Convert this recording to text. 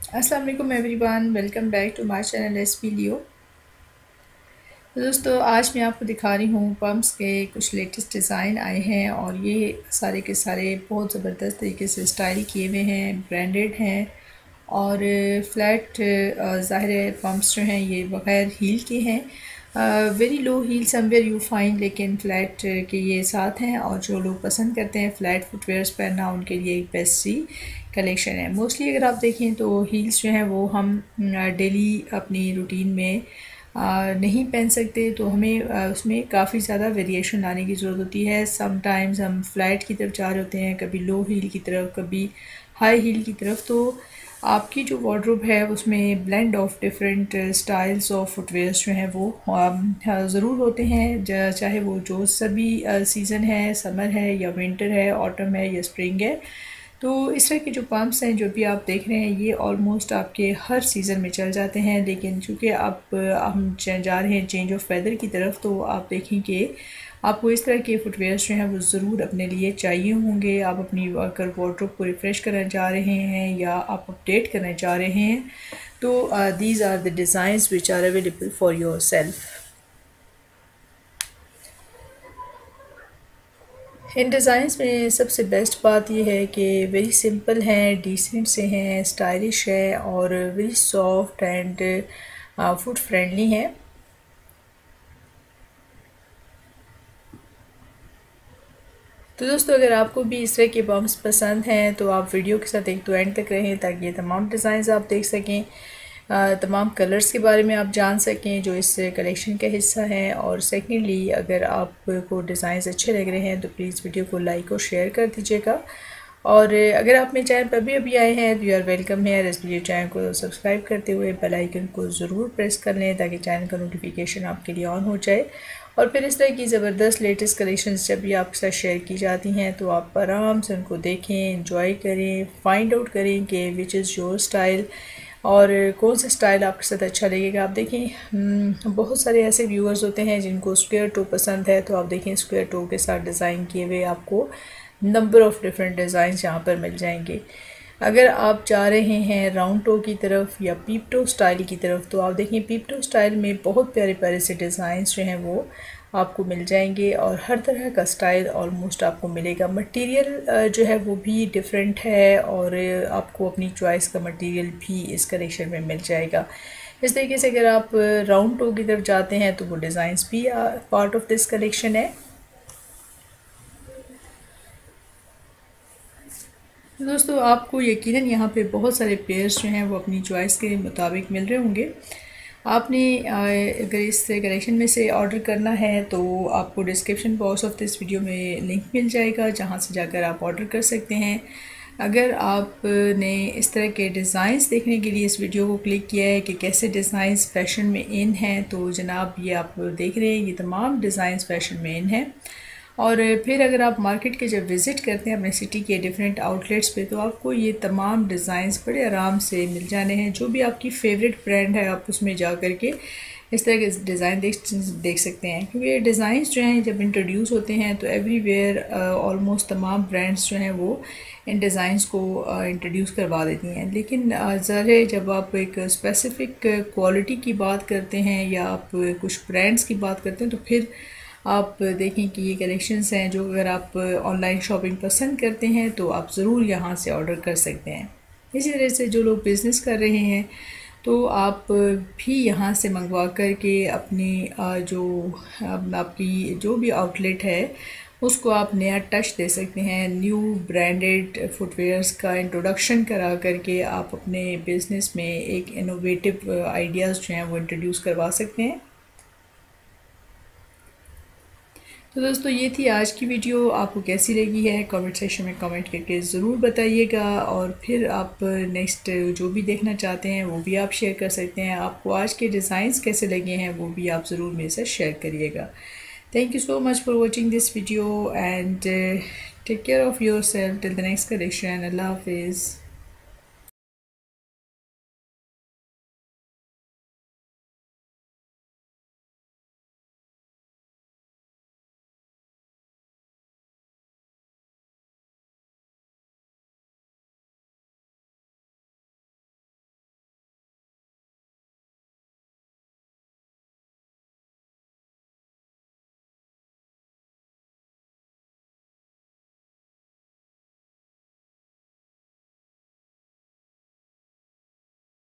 अस्सलाम वालेकुम everyone, welcome back to my channel SP Leo. तो दोस्तों आज मैं आपको दिखा रही हूँ पम्प्स के कुछ लेटेस्ट डिज़ाइन आए हैं और ये सारे के सारे बहुत ज़बरदस्त तरीके से स्टाइल किए हुए हैं, ब्रांडेड हैं और फ्लैट ज़ाहिर है पम्प्स जो हैं ये बग़ैर हील के हैं। Very low heel somewhere you find, लेकिन फ़्लैट के ये साथ हैं और जो लोग पसंद करते हैं फ़्लैट फुटवेयर्स पहनना उनके लिए एक बेस्ट सी कलेक्शन है। मोस्टली अगर आप देखें तो हील्स जो हैं वो हम डेली अपनी रूटीन में नहीं पहन सकते, तो हमें उसमें काफ़ी ज़्यादा वेरिएशन लाने की ज़रूरत होती है। समटाइम्स हम फ्लैट की तरफ जा रहे होते हैं, कभी लो हील की तरफ, कभी हाई हील की तरफ। तो आपकी जो वार्डरोब है उसमें blend of different styles of footwears जो हैं वो ज़रूर होते हैं, चाहे वो जो सभी सीज़न है, समर है या विंटर है, ऑटम है या स्प्रिंग है। तो इस तरह के जो पम्प्स हैं जो भी आप देख रहे हैं ये ऑलमोस्ट आपके हर सीज़न में चल जाते हैं, लेकिन चूँकि आप हम जा रहे हैं चेंज ऑफ वेदर की तरफ, तो आप देखें कि आपको इस तरह के फुटवेयर्स जो हैं वो ज़रूर अपने लिए चाहिए होंगे। आप अपनी अगर वार्डरोब को रिफ़्रेश करना चाह रहे हैं या आप अपडेट करना चाह रहे हैं, तो these are the designs which are available for yourself. इन डिज़ाइंस में सबसे बेस्ट बात यह है कि वेरी सिंपल हैं, डिसेंट से हैं, स्टाइलिश है और very soft and food friendly हैं। तो दोस्तों अगर आपको भी इस तरह के बम्स पसंद हैं तो आप वीडियो के साथ एक तो एंड तक रहें ताकि ये तमाम डिज़ाइंस आप देख सकें, तमाम कलर्स के बारे में आप जान सकें जो इस कलेक्शन का हिस्सा हैं। और सेकेंडली अगर आपको डिज़ाइंस अच्छे लग रहे हैं तो प्लीज़ वीडियो को लाइक और शेयर कर दीजिएगा। और अगर आप मेरे चैनल पर अभी आए हैं तो यू आर वेलकम है। इस वीडियो चैनल को सब्सक्राइब करते हुए बेल आइकन को ज़रूर प्रेस कर लें ताकि चैनल का नोटिफिकेशन आपके लिए ऑन हो जाए। और फिर इस तरह की ज़बरदस्त लेटेस्ट कलेक्शंस जब भी आपके साथ शेयर की जाती हैं तो आप आराम से उनको देखें, इंजॉय करें, फाइंड आउट करें कि विच इज़ योर स्टाइल और कौन सा स्टाइल आपके साथ अच्छा लगेगा। आप देखें बहुत सारे ऐसे व्यूअर्स होते हैं जिनको स्क्वायर टो पसंद है, तो आप देखें स्क्वायर टो के साथ डिज़ाइन किए हुए आपको नंबर ऑफ़ डिफरेंट डिज़ाइंस यहाँ पर मिल जाएंगे। अगर आप जा रहे हैं राउंड टो की तरफ या पीप टो स्टाइल की तरफ, तो आप देखें पीप टो स्टाइल में बहुत प्यारे प्यारे से डिज़ाइंस जो हैं वो आपको मिल जाएंगे और हर तरह का स्टाइल ऑलमोस्ट आपको मिलेगा। मटेरियल जो है वो भी डिफरेंट है और आपको अपनी चॉइस का मटेरियल भी इस कलेक्शन में मिल जाएगा। इस तरीके से अगर आप राउंड टो की तरफ जाते हैं तो वो डिज़ाइंस भी पार्ट ऑफ दिस कलेक्शन है। तो दोस्तों आपको यकीनन यहाँ पे बहुत सारे पेयर्स जो हैं वो अपनी चॉइस के मुताबिक मिल रहे होंगे। आपने अगर इस कलेक्शन में से ऑर्डर करना है तो आपको description box of this video में लिंक मिल जाएगा जहाँ से जाकर आप ऑर्डर कर सकते हैं। अगर आपने इस तरह के डिज़ाइंस देखने के लिए इस वीडियो को क्लिक किया है कि कैसे डिज़ाइंस फ़ैशन में इन हैं, तो जनाब ये आप देख रहे हैं ये तमाम डिज़ाइंस फ़ैशन में इन हैं। और फिर अगर आप मार्केट के जब विज़िट करते हैं अपने सिटी के डिफरेंट आउटलेट्स पे, तो आपको ये तमाम डिज़ाइंस बड़े आराम से मिल जाने हैं। जो भी आपकी फ़ेवरेट ब्रांड है आप उसमें जा कर के इस तरह के डिज़ाइन देख सकते हैं, क्योंकि ये डिज़ाइंस जो हैं जब इंट्रोड्यूस होते हैं तो एवरीवेयर ऑलमोस्ट तमाम ब्रांड्स जो हैं वो इन डिज़ाइंस को इंट्रोड्यूस करवा देती हैं। लेकिन ज़रा जब आप एक स्पेसिफ़िक क्वालिटी की बात करते हैं या आप कुछ ब्रांड्स की बात करते हैं तो फिर आप देखें कि ये कलेक्शंस हैं जो अगर आप ऑनलाइन शॉपिंग पसंद करते हैं तो आप ज़रूर यहाँ से ऑर्डर कर सकते हैं। इसी तरह से जो लोग बिज़नेस कर रहे हैं तो आप भी यहाँ से मंगवा कर के अपनी आपकी जो भी आउटलेट है उसको आप नया टच दे सकते हैं। न्यू ब्रांडेड फुटवेयर्स का इंट्रोडक्शन करा करके आप अपने बिज़नेस में एक इनोवेटिव आइडियाज़ जो हैं वो इंट्रोड्यूस करवा सकते हैं। तो दोस्तों ये थी आज की वीडियो, आपको कैसी लगी है कमेंट सेक्शन में कमेंट करके ज़रूर बताइएगा। और फिर आप नेक्स्ट जो भी देखना चाहते हैं वो भी आप शेयर कर सकते हैं। आपको आज के डिज़ाइंस कैसे लगे हैं वो भी आप ज़रूर मेरे साथ शेयर करिएगा। Thank you so much for watching this video and take care of yourself till the next collection. अल्लाह हाफिज़।